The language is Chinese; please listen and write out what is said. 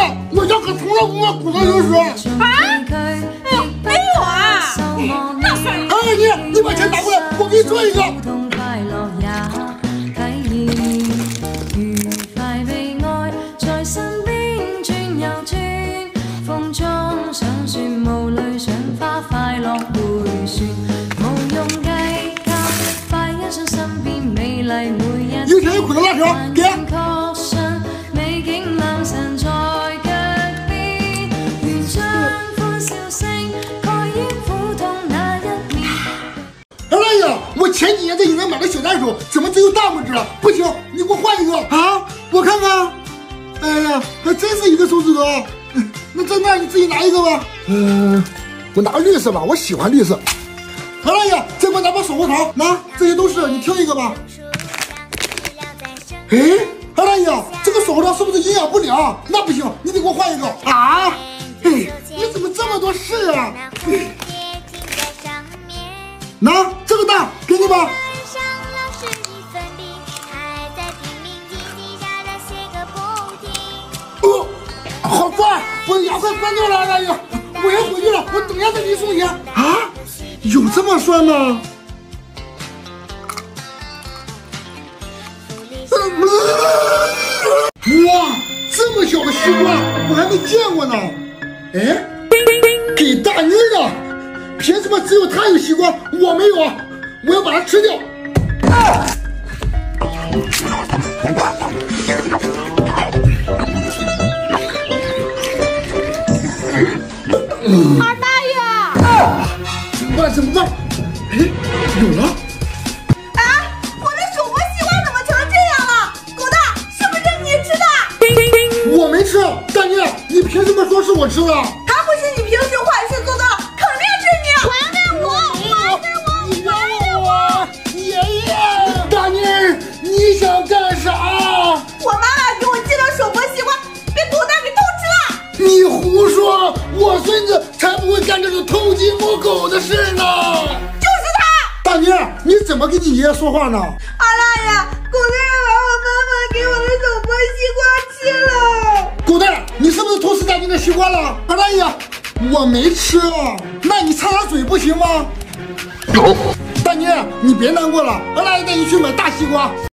我家可从来不买骨头油水。 啊？没有啊？那算了。 你把钱拿过来，我给你做一个。 一天一捆的辣条，给。哎呀，我前几年在影院买的小袋鼠，怎么只有大拇指了？不行，你给我换一个啊！我看看。哎呀，还真是一个手指头。那在那你自己拿一个吧。我拿绿色吧，我喜欢绿色。哎呀，再给我拿把手核桃，拿，这些都是，你挑一个吧。 哎，哎呀，这个手核桃是不是营养不良？那不行，你得给我换一个啊！哎，你怎么这么多事啊？拿这个大，给你吧。好酸，我的牙快酸掉了，哎呀，我要回去了，我等一下再给你送钱啊！有这么酸吗？ 哇，这么小的西瓜，我还没见过呢。哎，给大妮的，凭什么只有她有西瓜，我没有啊？我要把它吃掉。 二大爷， 怎么办？怎么办？哎，有了。 我没吃，大妮，你凭什么说是我吃的？ 还不是你平时坏事做的，肯定是你！还给我！还给我！ 你饶我！爷爷，大妮，你想干啥？ 我妈妈给我寄了手剥西瓜，被狗蛋给偷吃了！ 你胡说！我孙子才不会干这种偷鸡摸狗的事呢！ 就是他！ 大妮，你怎么跟你爷爷说话呢？ 二大爷，狗蛋把我妈妈给我的手剥西瓜吃了！ 狗蛋，你是不是偷吃大妮的西瓜了？二大爷，我没吃，那你擦擦嘴不行吗？大妮，你别难过了，二大爷带你去买大西瓜。